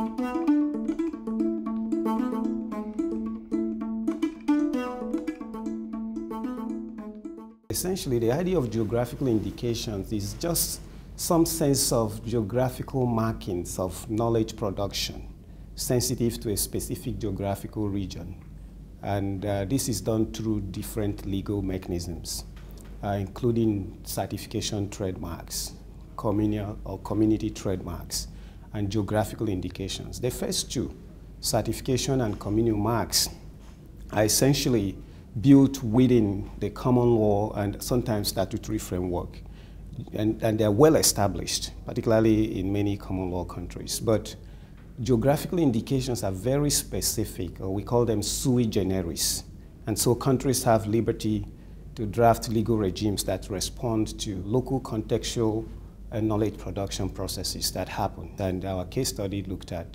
Essentially, the idea of geographical indications is just some sense of geographical markings of knowledge production sensitive to a specific geographical region. And this is done through different legal mechanisms, including certification trademarks, communal or community trademarks, and geographical indications. The first two, certification and communal marks, are essentially built within the common law and sometimes statutory framework. And they're well established, particularly in many common law countries. But geographical indications are very specific, or we call them sui generis. And so countries have liberty to draft legal regimes that respond to local contextual and knowledge production processes that happen. And our case study looked at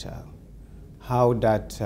how that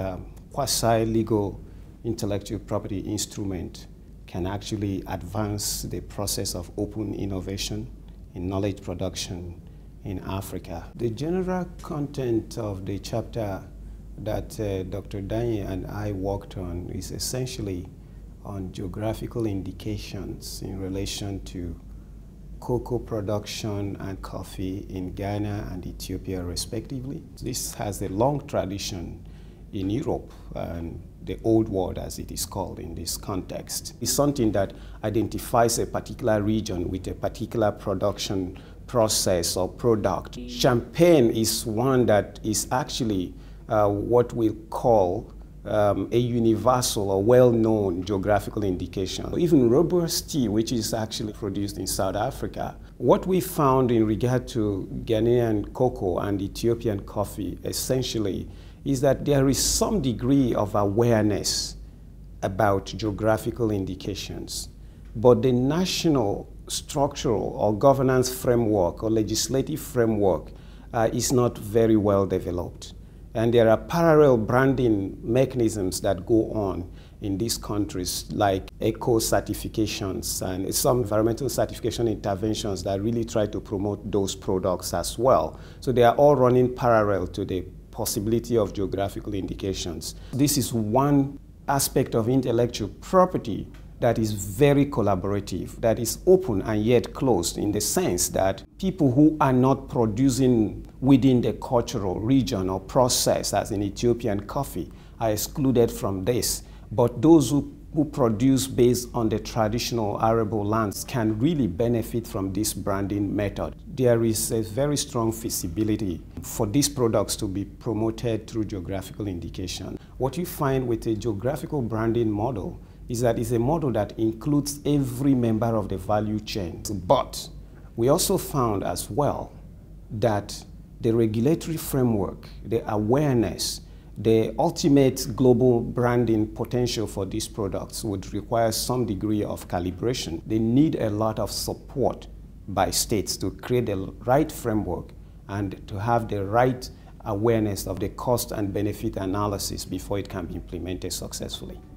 quasi-legal intellectual property instrument can actually advance the process of open innovation in knowledge production in Africa. The general content of the chapter that Dr. Dagne and I worked on is essentially on geographical indications in relation to cocoa production and coffee in Ghana and Ethiopia respectively. This has a long tradition in Europe and the old world, as it is called in this context. It's something that identifies a particular region with a particular production process or product. Champagne is one that is actually what we call a universal or well-known geographical indication. Even robust tea, which is actually produced in South Africa. What we found in regard to Ghanaian cocoa and Ethiopian coffee essentially is that there is some degree of awareness about geographical indications, but the national structural or governance framework or legislative framework is not very well developed. And there are parallel branding mechanisms that go on in these countries, like eco certifications and some environmental certification interventions that really try to promote those products as well. So they are all running parallel to the possibility of geographical indications. This is one aspect of intellectual property that is very collaborative, that is open and yet closed, in the sense that people who are not producing within the cultural region or process, as in Ethiopian coffee, are excluded from this. But those who produce based on the traditional arable lands can really benefit from this branding method. There is a very strong feasibility for these products to be promoted through geographical indication. What you find with a geographical branding model is that it's a model that includes every member of the value chain. But we also found as well that the regulatory framework, the awareness, the ultimate global branding potential for these products would require some degree of calibration. They need a lot of support by states to create the right framework and to have the right awareness of the cost and benefit analysis before it can be implemented successfully.